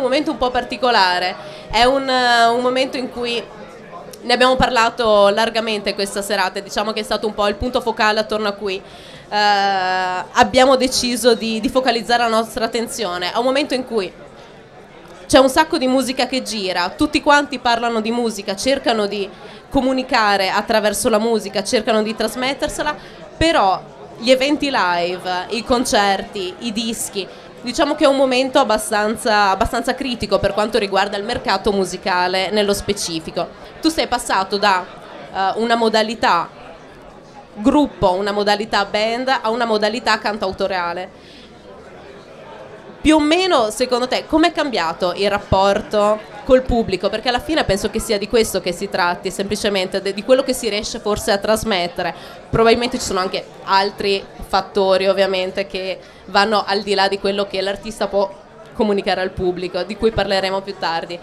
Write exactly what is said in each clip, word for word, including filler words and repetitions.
momento un po' particolare, è un, un momento in cui ne abbiamo parlato largamente questa serata, diciamo che è stato un po' il punto focale attorno a cui Uh, abbiamo deciso di, di focalizzare la nostra attenzione. È un momento in cui c'è un sacco di musica che gira, tutti quanti parlano di musica, cercano di comunicare attraverso la musica, cercano di trasmettersela, però gli eventi live, i concerti, i dischi, diciamo che è un momento abbastanza, abbastanza critico per quanto riguarda il mercato musicale nello specifico. Tu sei passato da uh, una modalità gruppo, una modalità band a una modalità cantautoriale. Più o meno, secondo te, com'è cambiato il rapporto col pubblico? Perché alla fine penso che sia di questo che si tratti, semplicemente di quello che si riesce forse a trasmettere. Probabilmente ci sono anche altri fattori, ovviamente, che vanno al di là di quello che l'artista può comunicare al pubblico, di cui parleremo più tardi.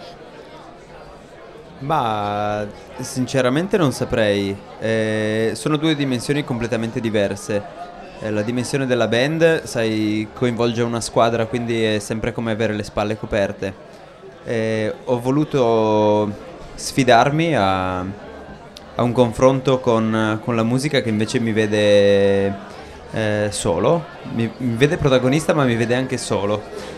Ma sinceramente non saprei, eh, sono due dimensioni completamente diverse. Eh, la dimensione della band, sai, coinvolge una squadra, quindi è sempre come avere le spalle coperte. Eh, ho voluto sfidarmi a, a un confronto con, con la musica che invece mi vede eh, solo, mi, mi vede protagonista ma mi vede anche solo.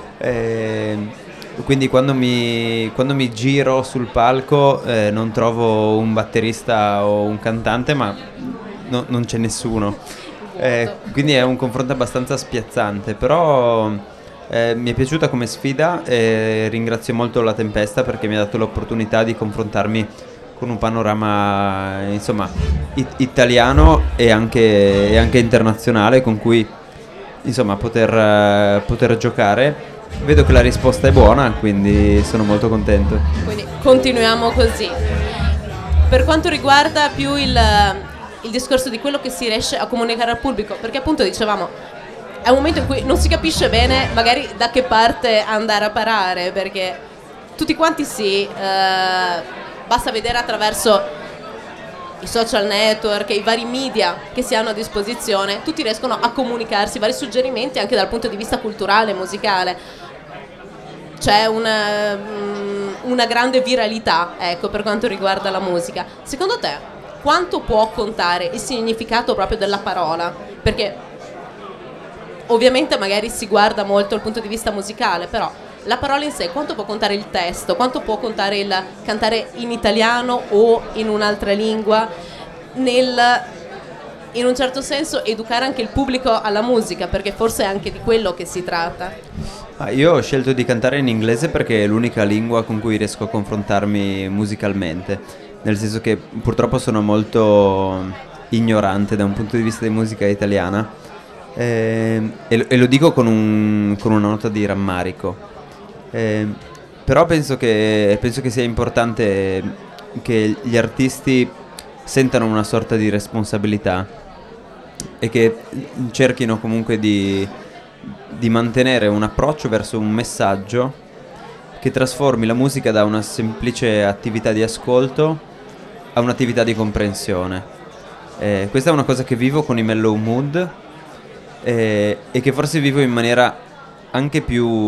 Eh, Quindi quando mi, quando mi giro sul palco eh, non trovo un batterista o un cantante, ma no, non c'è nessuno. Eh, quindi è un confronto abbastanza spiazzante, però eh, mi è piaciuta come sfida e ringrazio molto La Tempesta perché mi ha dato l'opportunità di confrontarmi con un panorama, insomma, it- italiano e anche, e anche internazionale, con cui, insomma, poter, uh, poter giocare. Vedo che la risposta è buona, quindi sono molto contento. Quindi continuiamo così. Per quanto riguarda più il, il discorso di quello che si riesce a comunicare al pubblico, perché appunto dicevamo è un momento in cui non si capisce bene magari da che parte andare a parare, perché tutti quanti sì, eh, basta vedere attraverso i social network, i vari media che si hanno a disposizione, tutti riescono a comunicarsi vari suggerimenti anche dal punto di vista culturale e musicale. C'è una, una grande viralità, ecco, per quanto riguarda la musica. Secondo te quanto può contare il significato proprio della parola? Perché ovviamente magari si guarda molto dal punto di vista musicale, però la parola in sé, quanto può contare il testo, quanto può contare il cantare in italiano o in un'altra lingua nel, in un certo senso, educare anche il pubblico alla musica, perché forse è anche di quello che si tratta. Ah, io ho scelto di cantare in inglese perché è l'unica lingua con cui riesco a confrontarmi musicalmente, nel senso che purtroppo sono molto ignorante da un punto di vista di musica italiana, eh, e, lo, e lo dico con, un, con una nota di rammarico. Eh, però penso che, penso che sia importante che gli artisti sentano una sorta di responsabilità e che cerchino comunque di, di mantenere un approccio verso un messaggio che trasformi la musica da una semplice attività di ascolto a un'attività di comprensione. Eh, questa è una cosa che vivo con i Mellow Mood eh, e che forse vivo in maniera anche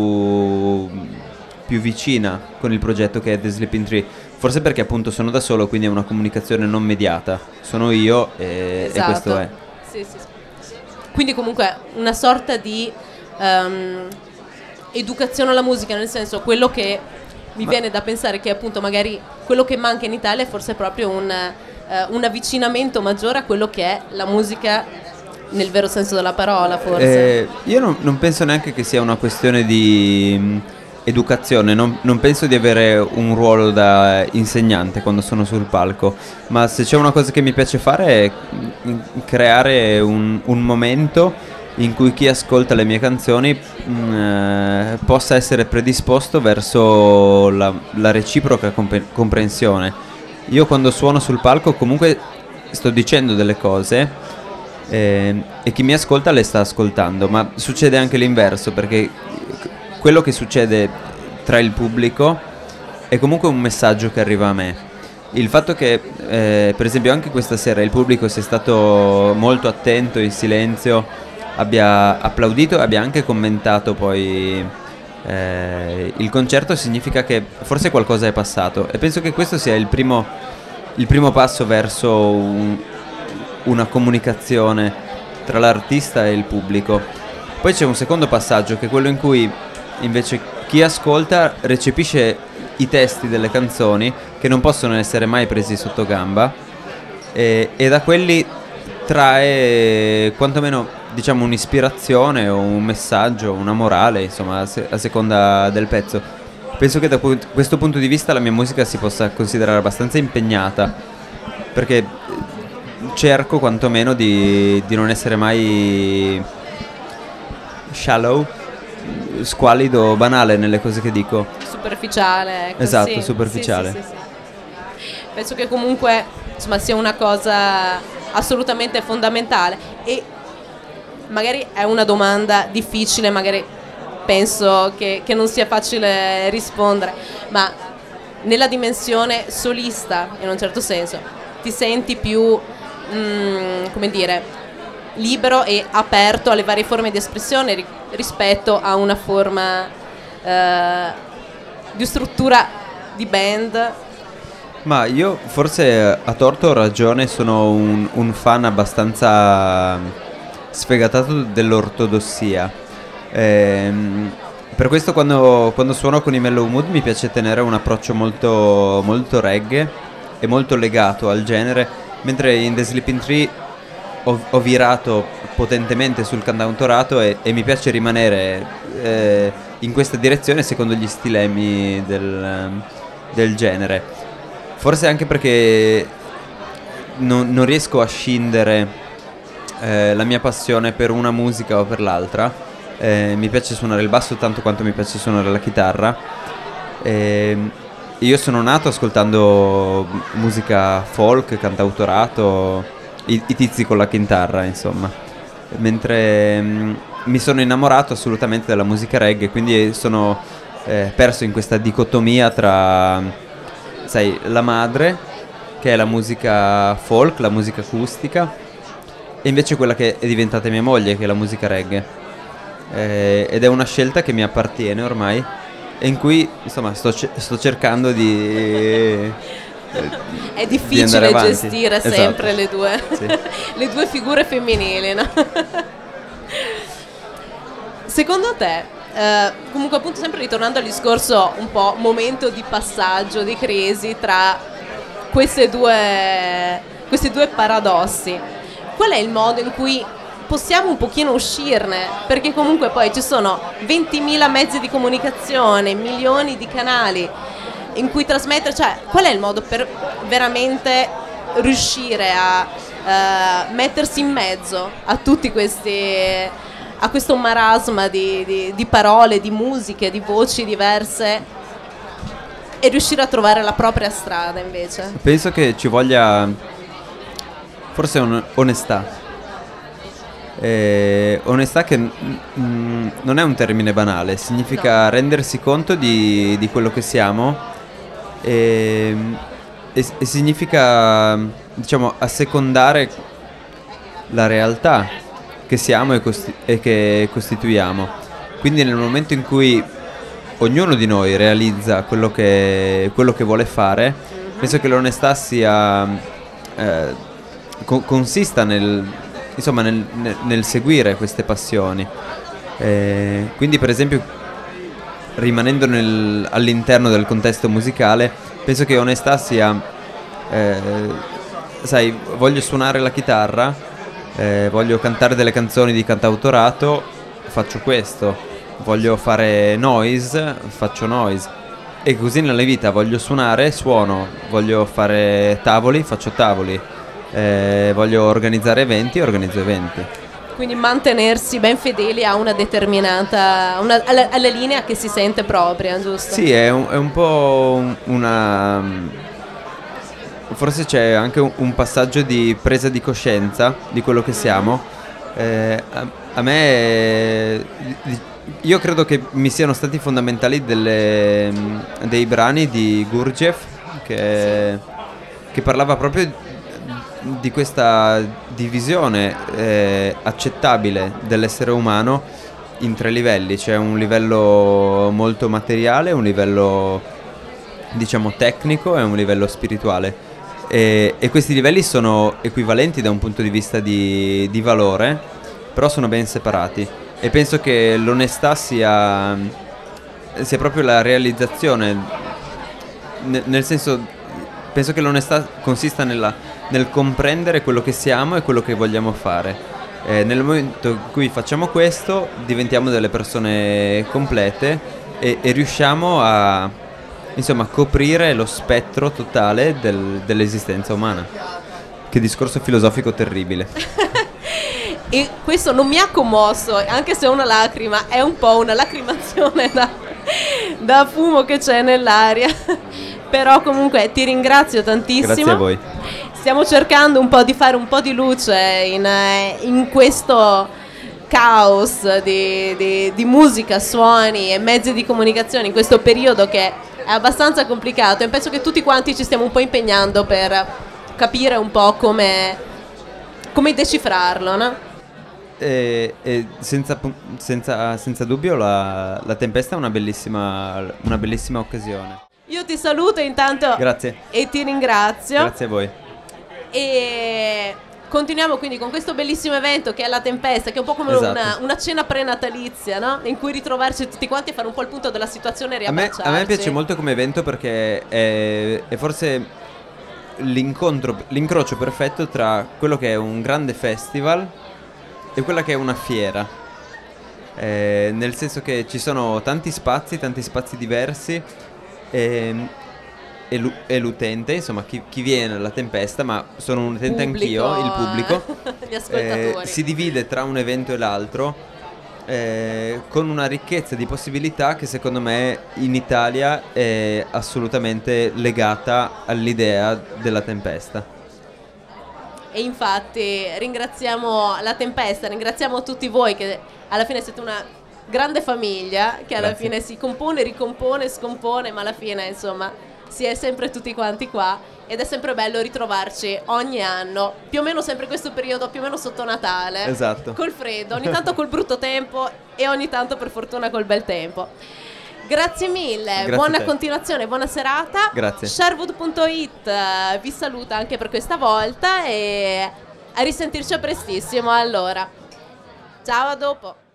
più, più vicina con il progetto che è The Sleeping Tree, forse perché appunto sono da solo, quindi è una comunicazione non mediata, sono io e, esatto. E questo è. Sì, sì, sì. Quindi comunque una sorta di um, educazione alla musica, nel senso, quello che mi Ma... viene da pensare che appunto magari quello che manca in Italia è forse proprio un, uh, un avvicinamento maggiore a quello che è la musica nel vero senso della parola, forse. Eh, io non, non penso neanche che sia una questione di mh, educazione, non, non penso di avere un ruolo da insegnante quando sono sul palco, ma se c'è una cosa che mi piace fare è creare un, un momento in cui chi ascolta le mie canzoni mh, eh, possa essere predisposto verso la, la reciproca comp- comprensione. Io quando suono sul palco comunque sto dicendo delle cose Eh, e chi mi ascolta le sta ascoltando, ma succede anche l'inverso, perché quello che succede tra il pubblico è comunque un messaggio che arriva a me. Il fatto che eh, per esempio anche questa sera il pubblico sia stato molto attento, in silenzio, abbia applaudito e abbia anche commentato poi Eh, il concerto significa che forse qualcosa è passato, e penso che questo sia il primo, il primo passo verso un, una comunicazione tra l'artista e il pubblico. Poi c'è un secondo passaggio, che è quello in cui invece chi ascolta recepisce i testi delle canzoni, che non possono essere mai presi sotto gamba, e, e da quelli trae quantomeno, diciamo, un'ispirazione o un messaggio, una morale, insomma, a, se- a seconda del pezzo. Penso che da pu- questo punto di vista la mia musica si possa considerare abbastanza impegnata, perché cerco quantomeno di, di non essere mai shallow, squallido, banale nelle cose che dico. Superficiale, ecco, Esatto, sì, superficiale. sì, sì, sì, sì. Penso che comunque, insomma, sia una cosa assolutamente fondamentale, e magari è una domanda difficile, magari penso che, che non sia facile rispondere, ma nella dimensione solista, in un certo senso, ti senti più, mm, come dire, libero e aperto alle varie forme di espressione ri- rispetto a una forma eh, di struttura di band? Ma io forse a torto o ragione sono un, un fan abbastanza sfegatato dell'ortodossia. Ehm, per questo quando, quando suono con i Mellow Mood mi piace tenere un approccio molto, molto reggae e molto legato al genere, mentre in The Sleeping Tree ho, ho virato potentemente sul cantautorato, e, e mi piace rimanere eh, in questa direzione secondo gli stilemi del, del genere. Forse anche perché non, non riesco a scindere eh, la mia passione per una musica o per l'altra. Eh, mi piace suonare il basso tanto quanto mi piace suonare la chitarra. Eh, io sono nato ascoltando musica folk, cantautorato, i, i tizi con la chitarra, insomma. Mentre mh, mi sono innamorato assolutamente della musica reggae, quindi sono eh, perso in questa dicotomia tra, sai, la madre, che è la musica folk, la musica acustica, e invece quella che è diventata mia moglie, che è la musica reggae. Eh, ed è una scelta che mi appartiene ormai, e in cui, insomma, sto, ce- sto cercando di... Eh, è difficile gestire esatto. sempre le due, sì. le due figure femminili, no? Secondo te, eh, comunque appunto sempre ritornando al discorso un po' momento di passaggio, di crisi tra queste due, questi due paradossi, qual è il modo in cui possiamo un pochino uscirne? Perché comunque poi ci sono ventimila mezzi di comunicazione, milioni di canali in cui trasmettere, cioè qual è il modo per veramente riuscire a uh, mettersi in mezzo a tutti questi, a questo marasma di, di, di parole, di musiche, di voci diverse, e riuscire a trovare la propria strada invece? Penso che ci voglia forse un- onestà. Eh, onestà che mm, mm, non è un termine banale, significa No. rendersi conto di, di quello che siamo, e, e- e significa, diciamo, assecondare la realtà che siamo e, costi- e che costituiamo. Quindi nel momento in cui ognuno di noi realizza quello che, quello che vuole fare, penso che l'onestà sia eh, co- consista nel, insomma, nel, nel- nel seguire queste passioni. Eh, quindi per esempio, rimanendo nel- all'interno del contesto musicale, penso che onestà sia, eh, sai, voglio suonare la chitarra, eh, voglio cantare delle canzoni di cantautorato, faccio questo. Voglio fare noise, faccio noise. E così nella vita: voglio suonare, suono. Voglio fare tavoli, faccio tavoli. Eh, voglio organizzare eventi, organizzo eventi. Quindi mantenersi ben fedeli a una determinata, una, alla, alla linea che si sente propria, giusto? Sì, è un, è un po' un- una... Forse c'è anche un, un passaggio di presa di coscienza di quello che siamo. Eh, a, a me... di- Io credo che mi siano stati fondamentali delle, dei brani di Gurdjieff, che, che parlava proprio di questa divisione eh, accettabile dell'essere umano, in tre livelli, c'è un livello molto materiale, un livello diciamo tecnico e un livello spirituale. E, e questi livelli sono equivalenti da un punto di vista di, di valore, però sono ben separati. E penso che l'onestà sia, sia proprio la realizzazione, nel, nel senso, penso che l'onestà consista nella, nel comprendere quello che siamo e quello che vogliamo fare. Eh, nel momento in cui facciamo questo, diventiamo delle persone complete e, e riusciamo a, insomma, coprire lo spettro totale del, dell'esistenza umana. Che discorso filosofico terribile. E questo non mi ha commosso, anche se è una lacrima, è un po' una lacrimazione da, da fumo che c'è nell'aria. Però comunque ti ringrazio tantissimo. Grazie a voi. Stiamo cercando un po' di fare un po' di luce in, in questo caos di, di, di musica, suoni e mezzi di comunicazione, in questo periodo che è abbastanza complicato, e penso che tutti quanti ci stiamo un po' impegnando per capire un po' come, come decifrarlo, no? E, e senza, senza, senza dubbio la, la tempesta è una bellissima, una bellissima occasione. Io ti saluto intanto. Grazie. E ti ringrazio. Grazie a voi. E continuiamo quindi con questo bellissimo evento che è la tempesta, che è un po' come esatto. una, una cena prenatalizia, no? In cui ritrovarci tutti quanti e fare un po' il punto della situazione e A me, riabbracciarci. a me piace molto come evento perché è, è forse l'incontro, l'incrocio perfetto tra quello che è un grande festival e quella che è una fiera, eh, nel senso che ci sono tanti spazi, tanti spazi diversi, e, e, l'u- e l'utente, insomma chi, chi viene alla tempesta, ma sono un utente Pubblico, anch'io, il pubblico, gli ascoltatori. eh, si divide tra un evento e l'altro, eh, con una ricchezza di possibilità che secondo me in Italia è assolutamente legata all'idea della tempesta. E infatti ringraziamo la tempesta, ringraziamo tutti voi che alla fine siete una grande famiglia che alla Grazie. fine si compone, ricompone, scompone, ma alla fine insomma si è sempre tutti quanti qua, ed è sempre bello ritrovarci ogni anno, più o meno sempre questo periodo, più o meno sotto Natale. Esatto. Col freddo, ogni tanto col brutto tempo e ogni tanto per fortuna col bel tempo. Grazie mille, Grazie buona continuazione, buona serata. Grazie. Sherwood punto it eh, vi saluta anche per questa volta e a risentirci a prestissimo allora. Ciao, a dopo.